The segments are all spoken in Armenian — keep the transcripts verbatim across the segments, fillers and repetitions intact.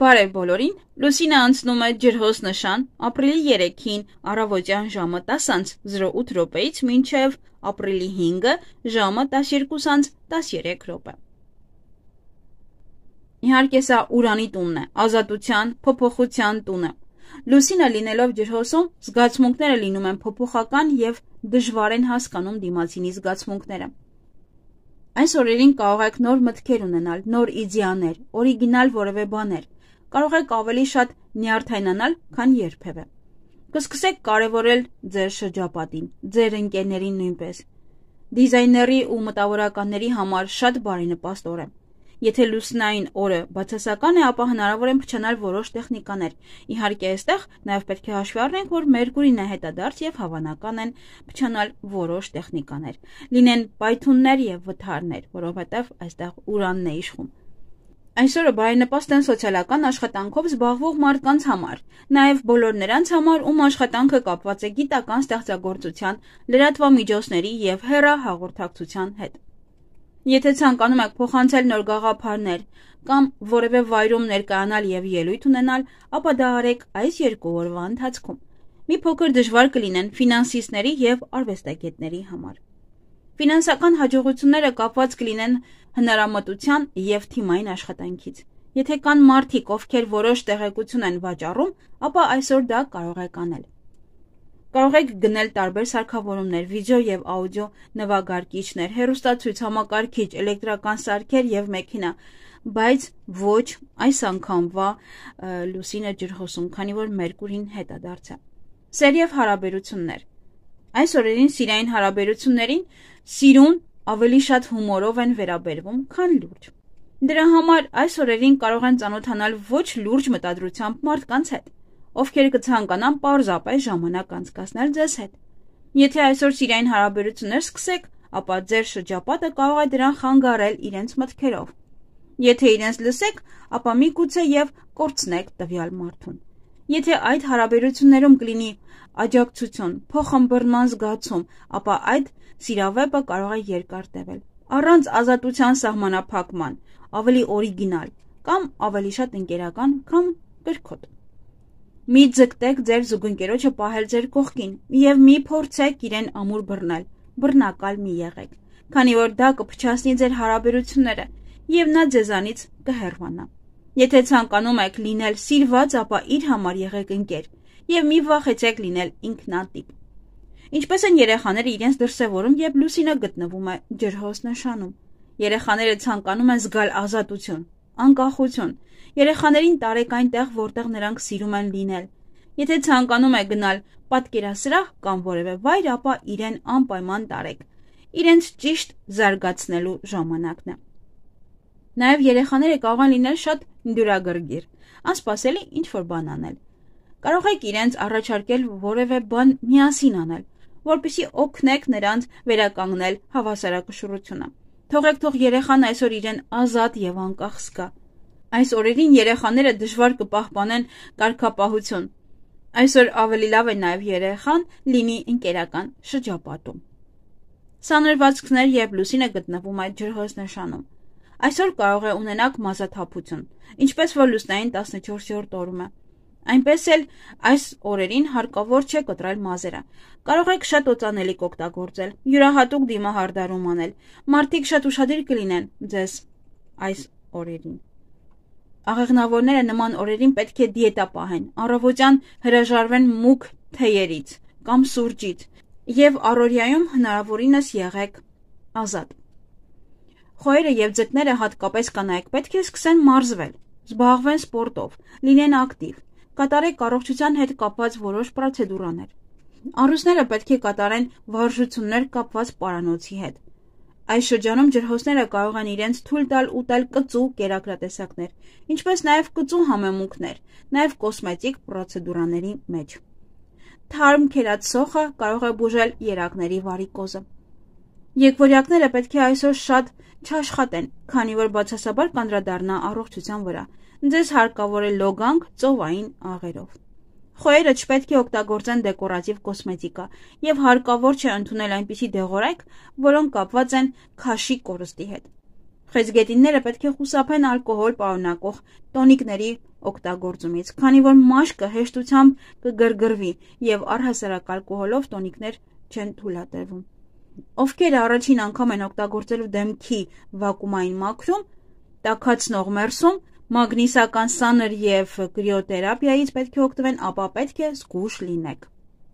Բարև բոլորին, Լուսինը անցնում է ջրհոս նշան ապրիլի երեքին առավոտյան ժամը տասը զրո ութ րոպեից մինչև ապրիլի հինգը ժամը տասնյոթ տասներեք րոպե։ Իհարկե սա Ուրանի տունն է, ազատության, փոփոխության տունը։ Լուսինը լինելով ջրհոսում, զգացմունքները լինում են փոփոխական և դժվար են հասկանում դիմացինի զգացմունքները։ Այս օրերին կարող եք նոր մտքեր ունենալ, նոր իդեաներ, օրիգինալ որևէ բաներ, կարող եք ավելի շատ նյարդայնանալ, քան երբևէ։ Կսկսեք կարևորել ձեր շրջապատին, ձեր ընկերներին նույնպես։ Դիզայների ու մտավորականների համար շատ բարենպաստ օր է։ Եթե լուսնային օրը բացասական է, ապա հնարավոր է փչանալ որոշ տեխնիկաներ։ Իհարկե, այստեղ նաև պետք է հաշվի առնենք, որ Մերկուրին է հետադարձ և հավանական են փչանալ որոշ տեխնիկաներ։ Լինեն պայթուններ և վթարներ, որովհետև այստեղ Ուրանն է իշխում։ Այսօրը բարենպաստ են սոցիալական աշխատանքով զբաղվող մարդկանց համար, նաև բոլոր նրանց համար, ում աշխատանքը կապված է գիտական ստեղծագործության, լրատվամիջոցների և հեռահաղորդակցության հետ։ Եթե ցանկանում եք փոխանցել նոր գաղափարներ կամ որևէ վայրում ներկայանալ և ելույթ ունենալ, ապա դա արեք այս երկու օրվա ընթացքում։ Մի փոքր դժվար կլինեն ֆինանսիստների և արվեստագետների համար։ Ֆինանսական հաջողությունները կապված կլինեն հնարամտության և թիմային աշխատանքից։ Եթե կան մարդիկ, ովքեր որոշ տեղեկություն են վաճառում, ապա այսօր դա կարող եք անել։ Կարող եք գնել տարբեր սարքավորումներ, վիդեո և աուդիո նվագարկիչներ, հեռուստացույց-համակարգիչ, էլեկտրական սարքեր և մեքենա, բայց ոչ այս անգամվա լուսինը ջրհոսում, քանի որ Մերկուրին հետադարձ է։ Սեր և հարաբերություններ։ Այս օրերին սիրային հարաբերություններին սիրուն ավելի շատ հումորով են վերաբերվում, քան լուրջ։ Դրա համար այս օրերին կարող են ծանոթանալ ոչ լուրջ մտադրությամբ մարդկանց հետ, ովքեր կցանկանան պարզապես ժամանակ անցկасնել ձեզ հետ։ Եթե այսօր սիրային հարաբերություններ սկսեք, ապա ձեր շրջապատը կարող է դրան խանգարել իրենց մտքերով։ Եթե իրենց լսեք, ապա միգուցե և կորցնեք տվյալ մարդուն։ Եթե այդ հարաբերություններում կլինի աջակցություն, փոխըմբռնման զգացում, ապա այդ սիրավեպը կարող է երկար տևել, առանց ազատության սահմանափակման, ավելի օրիգինալ կամ ավելի շատ ընկերական, քան կրքոտ։ Մի ձգտեք ձեր զուգընկերոջը պահել ձեր կողքին և մի փորձեք իրեն ամուր բռնել, բռնակալ մի եղեք, քանի որ դա կփչացնի ձեր հարաբերությունները և նա ձեզանից կհեռանա։ Եթե ցանկանում եք լինել սիրված, ապա իր համար եղեք ընկեր և մի վախեցեք լինել ինքնատիպ։ Ինչպես են երեխաները իրենց դրսևորում, երբ լուսինը գտնվում է ջրհոս նշանում։ Երեխաները ցանկանում են զգալ ազատություն, անկախություն։ Երեխաներին տարեք այնտեղ, որտեղ նրանք սիրում են լինել։ Եթե ցանկանում եք գնալ պատկերասրահ կամ որևէ վայր, ապա իրեն անպայման տարեք։ Իրենց ճիշտ զարգացնելու ժամանակն է։ Նաև երեխաները կարող են լինել շատ դյուրագրգիռ, անսպասելի ինչ-որ բան անել։ Կարող եք իրենց առաջարկել որևէ բան միասին անել, որպեսզի օգնեք նրանց վերականգնել հավասարակշռությունը։ Թողեք թող երեխան այսօր իրեն ազատ և անկախ զգա։ Այս օրերին երեխաները դժվար կպահպանեն կարգապահություն։ Այսօր ավելի լավ է նաև երեխան լինի ընկերական շրջապատում։ Սանրվածքներ, երբ լուսինը գտնվում է ջրհոս նշանում։ Այսօր կարող է ունենաք մազաթափություն, ինչպես որ լուսնային տասնչորսերորդ օրում է։ Այնպես էլ այս օրերին հարկավոր չէ կտրել մազերը։ Կարող եք շատ օծանելիք օգտագործել, յուրահատուկ դիմահարդարում անել։ Մարդիկ շատ ուշադիր կլինեն ձեզ այս օրերին։ Աղեղնավորները նման օրերին պետք է դիետա պահեն, առավոտյան հրաժարվեն մուգ թեյերից կամ սուրճից և առօրյայում հնարավորինս եղեք ազատ։ Խոյերը և ձկները հատկապես կանայք պետք է սկսեն մարզվել, զբաղվեն սպորտով, լինեն ակտիվ, կատարեք առողջության հետ կապված որոշ պրոցեդուրաներ։ Առուսները պետք է կատարեն վարժություններ կապված պարանոցի հետ։ Այս շրջանում ջրհոսները կարող են իրենց թույլ տալ ուտել կծու կերակրատեսակներ, ինչպես նաև կծու համեմունքներ, նաև կոսմետիկ պրոցեդուրաների մեջ։ Թարմ քերած սոխը կարող է բուժել երակների վարիկոզը։ Եկվորյակները պետք է այսօր շատ չաշխատեն, քանի որ բացասաբար կանդրադառնա առողջության վրա։ Ձեզ հարկավոր է լոգանք ծովային աղերով։ Խոյերը չպետք է օգտագործեն դեկորատիվ կոսմետիկա և հարկավոր չէ ընդունել այնպիսի դեղորայք, որոնք կապված են քաշի կորստի հետ։ Խեցգետինները պետք է խուսափեն ալկոհոլ պարունակող տոնիկների օգտագործումից, քանի որ մաշկը հեշտությամբ կգրգռվի եւ առհասարակ ալկոհոլով տոնիկներ չեն թույլատրվում։ Ովքեր առաջին անգամ են օգտագործելու դեմքի վակուումային մաքրում, տաքացնող մերսում, մագնիսական սանր եւ կրիոթերապիայից պետք է օգտվեն, ապա պետք է զգույշ լինեք։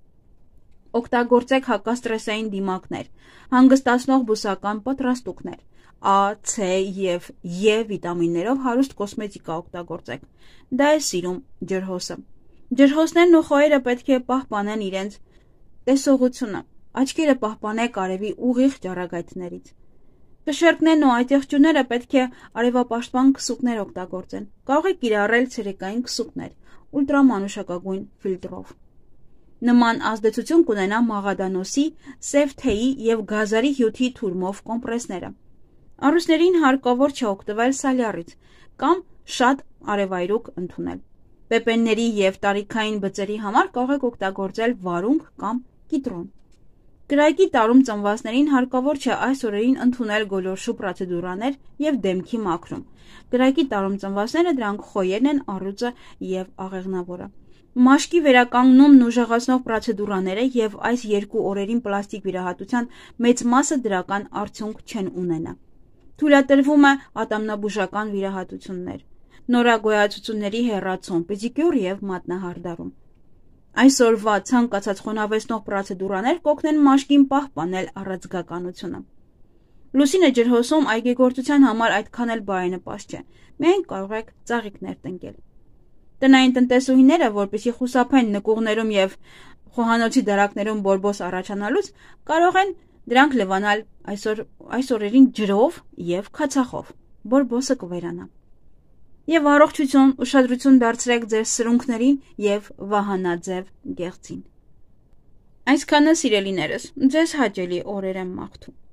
Օգտագործեք հակաստրեսային դիմակներ, հանգստացնող բուսական պատրաստուկներ, A, C եւ E վիտամիններով հարուստ կոսմետիկա օգտագործեք։ Դա է սիրում ջրհոսը։ Ջրհոսներն ու խոյերը պետք է պահպանեն իրենց տեսողությունը, աչքերը պահպանեք արևի ուղիղ ճառագայթներից։ Կշերկներն ու այտեղջունները պետք է արևապաշտպան քսուկներ օգտագործեն։ Կարող եք կիրառել ցերեկային քսուկներ ուլտրամանուշակագույն ֆիլտրով։ Նման ազդեցություն կունենա մաղադանոսի, սև թեյի եւ գազարի հյութի թուրմով կոմպրեսները։ Առուսներին հարկավոր չէ օգտվել սալյարից կամ շատ արևայրուք ընդունել։ Պեպենների եւ տարիքային բծերի համար կարող եք օգտագործել վարունգ կամ կիտրոն։ Կրակի տարում ծնվածներին հարկավոր չէ այս օրերին ընդունել գոլորշու պրոցեդուրաներ եւ դեմքի մաքրում։ Կրակի տարում ծնվածները դրանք խոյերն են, առյուծը եւ աղեղնավորը։ Մաշկի վերականգնումն ուժեղացնող պրոցեդուրաները եւ այս երկու օրերին պլաստիկ վիրահատության մեծ մասը դրական արդյունք չեն ունենա։ Թույլատրվում է ատամնաբուժական վիրահատություններ, նորագոյացությունների հեռացում, պեդիկյուր եւ մատնահարդարում։ Այսօրվա ցանկացած խոնավեցնող պրոցեդուրաներ կօգնեն մաշկին պահպանել առաձգականությունը։ Լուսինը ջրհոսում այգեգործության համար այդքան էլ բարենպաստ չէ, միայն կարող եք ծաղիկներ տնկել։ Տնային տնտեսուհիները, որպեսզի խուսափեն նկուղներում եւ խոհանոցի դարակներում բորբոս առաջանալուց, կարող են դրանք լվանալ այսօր այս օրերին ջրով եւ քացախով։ Բորբոսը կվերանա։ Եվ առողջություն, ուշադրություն դարձրեք ձեր սրունքներին եւ վահանաձև գեղձին։ Այսքանը սիրելիներս, ձեզ հաճելի օրեր եմ մաղթում։